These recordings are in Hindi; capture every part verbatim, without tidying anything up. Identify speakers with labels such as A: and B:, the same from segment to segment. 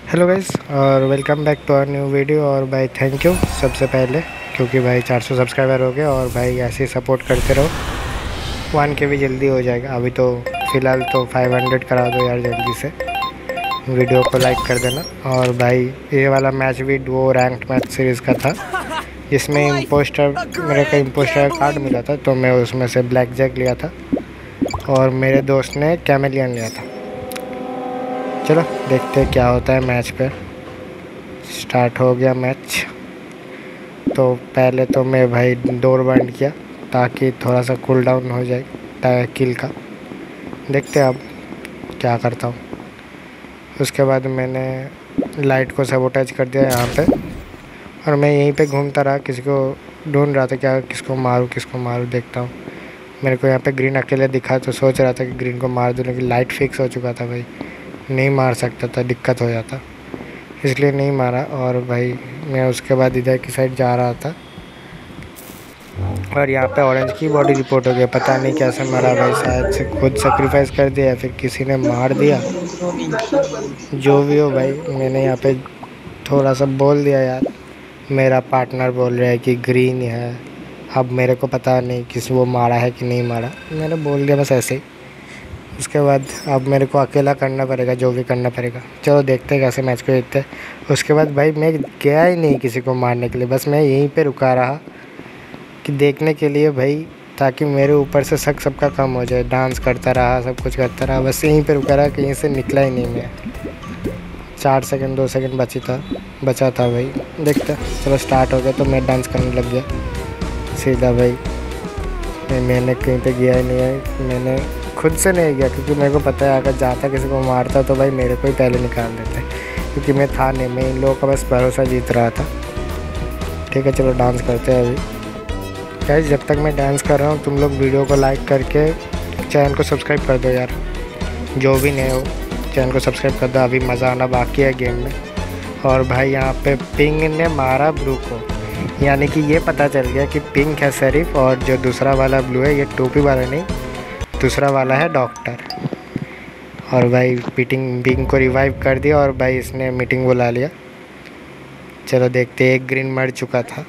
A: हेलो गाइस और welcome back to our new video. और भाई थैंक यू सबसे पहले, क्योंकि भाई चार सौ सब्सक्राइबर हो गए और भाई ऐसे ही सपोर्ट करते रहो। वन के भी जल्दी हो जाएगा। अभी तो फ़िलहाल तो फाइव हंड्रेड करा दो यार जल्दी से। वीडियो को लाइक कर देना। और भाई ये वाला मैच भी वो रैंक्ड मैच सीरीज़ का था, जिसमें इम्पोस्टर मेरे को इम्पोस्टर का कार्ड मिला था, तो मैं उसमें से ब्लैक जैक लिया था और मेरे दोस्त ने कैमेलियन लिया था। चलो देखते हैं क्या होता है मैच पे। स्टार्ट हो गया मैच। तो पहले तो मैं भाई डोर बंद किया ताकि थोड़ा सा कूल डाउन हो जाए किल का। देखते हैं अब क्या करता हूँ। उसके बाद मैंने लाइट को सबोटाइज कर दिया यहाँ पे, और मैं यहीं पे घूमता रहा, किसी को ढूंढ रहा था क्या किसको मारूँ किसको मारूँ देखता हूँ। मेरे को यहाँ पे ग्रीन अकेले दिखा तो सोच रहा था कि ग्रीन को मार दूँ, लेकिन लाइट फिक्स हो चुका था भाई, नहीं मार सकता था, दिक्कत हो जाता, इसलिए नहीं मारा। और भाई मैं उसके बाद इधर की साइड जा रहा था और यहाँ पे ऑरेंज की बॉडी रिपोर्ट हो गया। पता नहीं कैसे मरा भाई, शायद से खुद सेक्रीफाइस कर दिया या फिर किसी ने मार दिया, जो भी हो भाई। मैंने यहाँ पे थोड़ा सा बोल दिया यार, मेरा पार्टनर बोल रहा है कि ग्रीन है। अब मेरे को पता नहीं किसी वो मारा है कि नहीं मारा, मैंने बोल दिया बस ऐसे ही। उसके बाद अब मेरे को अकेला करना पड़ेगा, जो भी करना पड़ेगा। चलो देखते हैं कैसे मैच को देखते हैं। उसके बाद भाई मैं गया ही नहीं किसी को मारने के लिए, बस मैं यहीं पे रुका रहा कि देखने के लिए भाई, ताकि मेरे ऊपर से शक सबका कम हो जाए। डांस करता रहा, सब कुछ करता रहा, बस यहीं पे रुका रहा, कहीं से निकला ही नहीं मैं। चार सेकंड दो सेकंड बची था बचा था भाई, देखते। चलो स्टार्ट हो गया तो मैं डांस करने लग गया सीधा भाई। मैंने कहीं पे गया ही नहीं है, मैंने खुद से नहीं गया, क्योंकि मेरे को पता है अगर जाता किसी को मारता तो भाई मेरे को ही पहले निकाल देते, क्योंकि मैं था नहीं, मैं इन लोगों का बस भरोसा जीत रहा था। ठीक है चलो डांस करते हैं अभी। गाइस जब तक मैं डांस कर रहा हूँ तुम लोग वीडियो को लाइक करके चैनल को सब्सक्राइब कर दो यार, जो भी नए हो चैनल को सब्सक्राइब कर दो, अभी मज़ा आना बाकी है गेम में। और भाई यहाँ पे पिंग ने मारा ब्लू को, यानी कि ये पता चल गया कि पिंक है शरीफ, और जो दूसरा वाला ब्लू है ये टोपी वाला नहीं, दूसरा वाला है डॉक्टर। और भाई पिटिंग पिंक को रिवाइव कर दिया और भाई इसने मीटिंग बुला लिया। चलो देखते, एक ग्रीन मर चुका था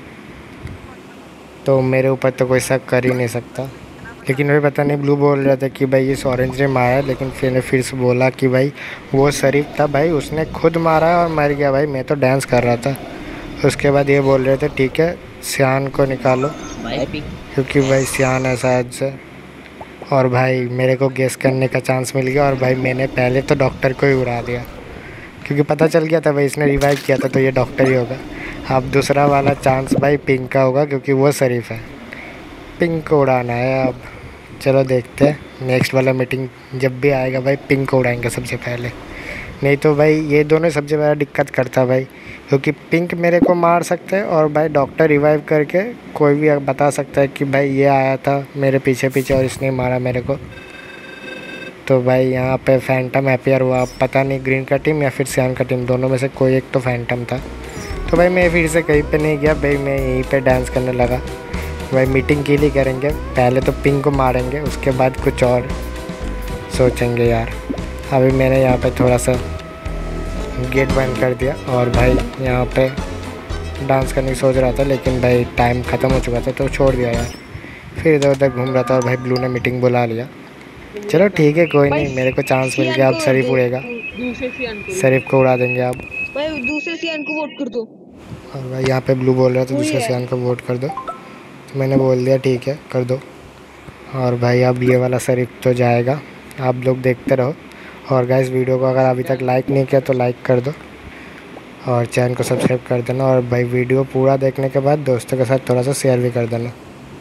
A: तो मेरे ऊपर तो कोई शक कर ही नहीं सकता। लेकिन भाई पता नहीं ब्लू बोल रहा था कि भाई इस ऑरेंज ने मारा, लेकिन फिर ने फिर से बोला कि भाई वो शरीफ था, भाई उसने खुद मारा और मर गया। भाई मैं तो डांस कर रहा था। उसके बाद ये बोल रहे थे ठीक है सियान को निकालो, क्योंकि भाई सियान है शायद से। और भाई मेरे को गेस करने का चांस मिल गया, और भाई मैंने पहले तो डॉक्टर को ही उड़ा दिया, क्योंकि पता चल गया था भाई इसने रिवाइव किया था तो ये डॉक्टर ही होगा। अब दूसरा वाला चांस भाई पिंक का होगा, क्योंकि वो शरीफ है, पिंक को उड़ाना है। अब चलो देखते हैं नेक्स्ट वाला मीटिंग जब भी आएगा भाई पिंक को उड़ाएंगे सबसे पहले, नहीं तो भाई ये दोनों सबसे ज़्यादा दिक्कत करता भाई, क्योंकि पिंक मेरे को मार सकते हैं और भाई डॉक्टर रिवाइव करके कोई भी बता सकता है कि भाई ये आया था मेरे पीछे पीछे और इसने मारा मेरे को। तो भाई यहाँ पे फैंटम अपीयर हुआ, पता नहीं ग्रीन का टीम या फिर सियान का टीम, दोनों में से कोई एक तो फैंटम था। तो भाई मैं फिर से कहीं पे नहीं गया भाई, मैं यहीं पे डांस करने लगा। भाई मीटिंग के लिए करेंगे, पहले तो पिंक को मारेंगे, उसके बाद कुछ और सोचेंगे यार। अभी मैंने यहाँ पे थोड़ा सा गेट बंद कर दिया और भाई यहाँ पे डांस करने की सोच रहा था, लेकिन भाई टाइम ख़त्म हो चुका था तो छोड़ दिया यार। फिर इधर उधर घूम रहा था और भाई ब्लू ने मीटिंग बुला लिया। चलो ठीक है कोई नहीं, मेरे को चांस मिल गया, अब शरीफ उड़ेगा, शरीफ को उड़ा देंगे अब।
B: भाई दूसरे सियान को वोट कर दो।
A: और भाई यहाँ पे ब्लू बोल रहा था दूसरे सियान को वोट कर दो, तो मैंने बोल दिया ठीक है कर दो। और भाई अब ये वाला शरीफ तो जाएगा, आप लोग देखते रहो। और गाइस वीडियो को अगर अभी तक लाइक नहीं किया तो लाइक कर दो और चैनल को सब्सक्राइब कर देना। और भाई वीडियो पूरा देखने के बाद दोस्तों के साथ थोड़ा सा शेयर भी कर देना।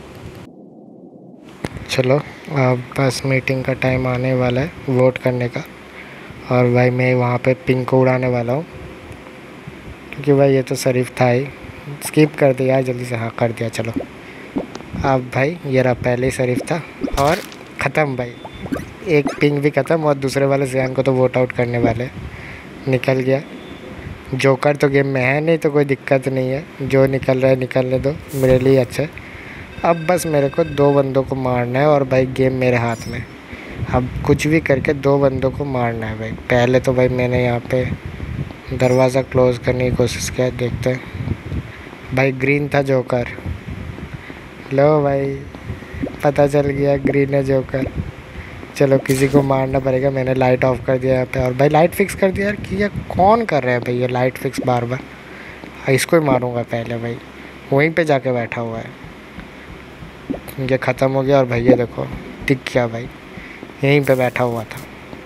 A: चलो अब बस मीटिंग का टाइम आने वाला है वोट करने का, और भाई मैं वहाँ पे पिंक को उड़ाने वाला हूँ, क्योंकि भाई ये तो शरीफ था ही। स्किप कर दिया यार जल्दी से, हाँ कर दिया। चलो अब भाई ये रहा, पहले ही शरीफ था और ख़त्म भाई, एक पिंक भी ख़त्म और दूसरे वाले सियान को तो वोट आउट करने वाले, निकल गया। जोकर तो गेम में है नहीं तो कोई दिक्कत नहीं है, जो निकल रहा है निकलने दो, मेरे लिए अच्छा है। अब बस मेरे को दो बंदों को मारना है और भाई गेम मेरे हाथ में, अब कुछ भी करके दो बंदों को मारना है भाई। पहले तो भाई मैंने यहाँ पे दरवाज़ा क्लोज करने की कोशिश किया, देखते हैं। भाई ग्रीन था जोकर। लो भाई पता चल गया ग्रीन है जोकर। चलो किसी को मारना पड़ेगा। मैंने लाइट ऑफ कर दिया यहाँ पे, और भाई लाइट फिक्स कर दिया यार कि ये कौन कर रहा है भाई ये लाइट फिक्स बार बार। इसको ही मारूंगा पहले भाई, वहीं पे जाके बैठा हुआ है। ये ख़त्म हो गया और भैया देखो टिक गया भाई, यहीं पे बैठा हुआ था।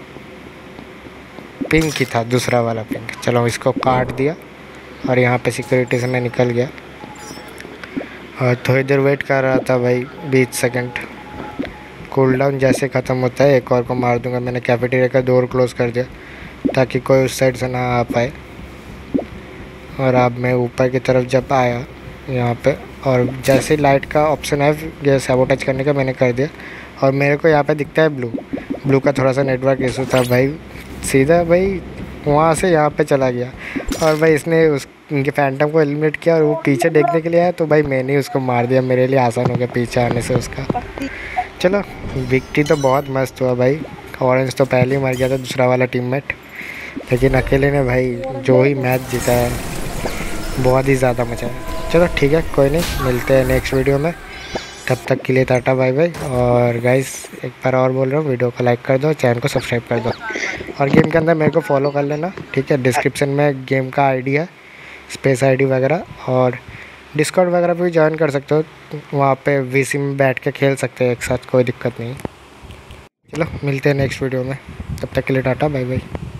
A: पिंक ही था, दूसरा वाला पिंक। चलो इसको काट दिया और यहाँ पे सिक्योरिटी से मैं निकल गया और थोड़ी देर वेट कर रहा था भाई, बीस सेकंड। कूल डाउन जैसे ख़त्म होता है एक और को मार दूंगा। मैंने कैफेटेरिया का डोर क्लोज़ कर दिया ताकि कोई उस साइड से ना आ पाए। और अब मैं ऊपर की तरफ जब आया यहाँ पे, और जैसे लाइट का ऑप्शन है ये सैबोटेज करने का, मैंने कर दिया। और मेरे को यहाँ पे दिखता है ब्लू ब्लू का थोड़ा सा नेटवर्क इशू था भाई, सीधा भाई वहाँ से यहाँ पे चला गया। और भाई इसने उस इनके फैंटम को एलिमिनेट किया और वो पीछे देखने के लिए आया, तो भाई मैंने उसको मार दिया। मेरे लिए आसान हो गया पीछे आने से उसका। चलो विक्ट्री तो बहुत मस्त हुआ भाई। ऑरेंज तो पहले ही मर गया था, दूसरा वाला टीममेट, लेकिन अकेले ने भाई जो ही मैच जीता है, बहुत ही ज़्यादा मजा है। चलो ठीक है, कोई नहीं, मिलते हैं नेक्स्ट वीडियो में। तब तक के लिए टाटा बाय बाय। और गाइस एक बार और बोल रहा हूँ, वीडियो को लाइक कर दो, चैनल को सब्सक्राइब कर दो, और गेम के अंदर मेरे को फॉलो कर लेना, ठीक है। डिस्क्रिप्शन में गेम का आईडी है, स्पेस आईडी वगैरह, और डिस्कॉर्ड वगैरह भी ज्वाइन कर सकते हो। वहाँ पे वीसी में बैठ के खेल सकते हैं एक साथ, कोई दिक्कत नहीं। चलो मिलते हैं नेक्स्ट वीडियो में, तब तक के लिए टाटा बाय बाय।